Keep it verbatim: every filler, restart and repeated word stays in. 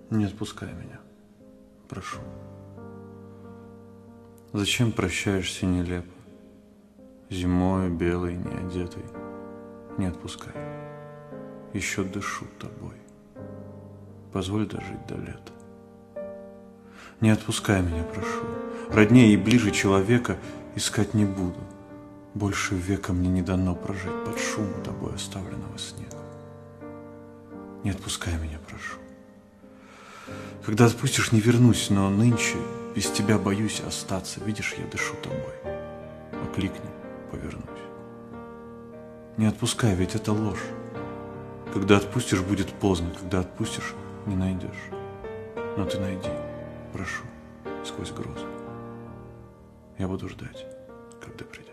Не отпускай меня, прошу. Зачем прощаешься нелепо, зимою белой, неодетой? Не отпускай, еще дышу тобой, позволь дожить до лета. Не отпускай меня, прошу, роднее и ближе человека искать не буду. Больше века мне не дано прожить под шум тобой оставленного снега. Не отпускай меня, прошу. Когда отпустишь, не вернусь, но нынче без тебя боюсь остаться. Видишь, я дышу тобой. Окликни, повернусь. Не отпускай, ведь это ложь. Когда отпустишь, будет поздно. Когда отпустишь, не найдешь. Но ты найди, прошу, сквозь грозы. Я буду ждать, когда придешь.